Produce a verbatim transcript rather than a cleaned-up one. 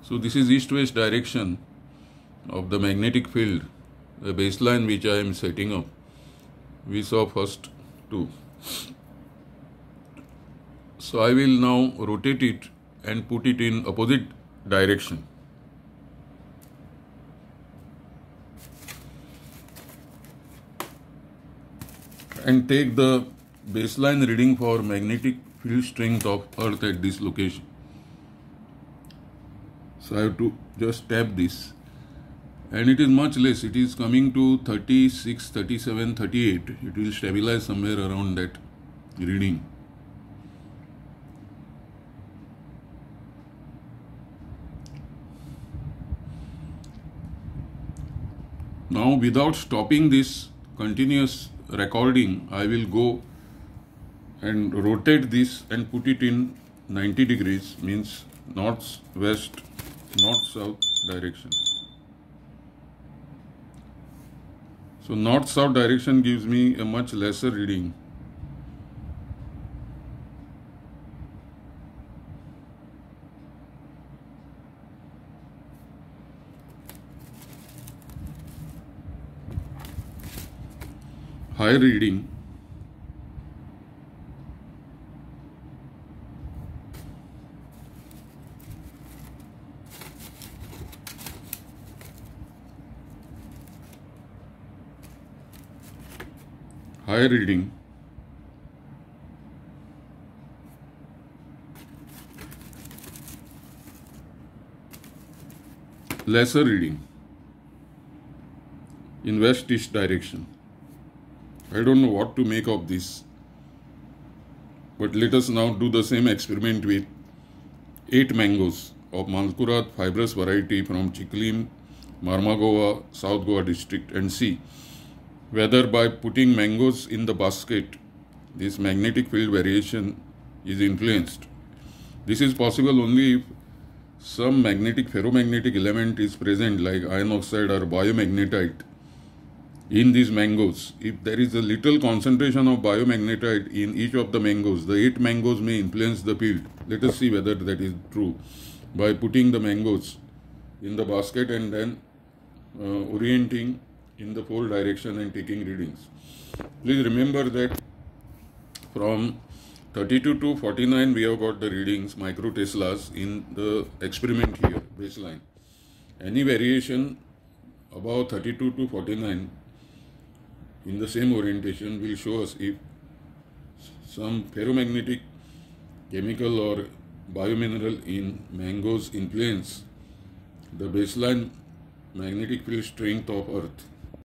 So this is east-west direction of the magnetic field, the baseline which I am setting up. We saw first two. So I will now rotate it and put it in opposite direction. And take the baseline reading for magnetic field strength of Earth at this location. So I have to just tap this, and it is much less. It is coming to thirty-six, thirty-seven, thirty-eight. It will stabilize somewhere around that reading. Now, without stopping this continuous recording, I will go and rotate this and put it in ninety degrees, means north west, north south direction. So north south direction gives me a much lesser reading. Higher reading. Higher reading. Lesser reading in west-east direction. I don't know what to make of this, but let us now do the same experiment with eight mangoes of Malkurat fibrous variety from Chiklim, Marmagova, South Goa district, and see whether by putting mangoes in the basket, this magnetic field variation is influenced. This is possible only if some magnetic ferromagnetic element is present, like iron oxide or biomagnetite, in these mangoes. If there is a little concentration of biomagnetite in each of the mangoes, the eight mangoes may influence the field. Let us see whether that is true by putting the mangoes in the basket and then uh, orienting in the fold direction and taking readings. Please remember that from thirty-two to forty-nine we have got the readings, micro teslas, in the experiment here, baseline. Any variation above thirty-two to forty-nine in the same orientation will show us if some ferromagnetic chemical or biomineral in mangoes influence the baseline magnetic field strength of Earth.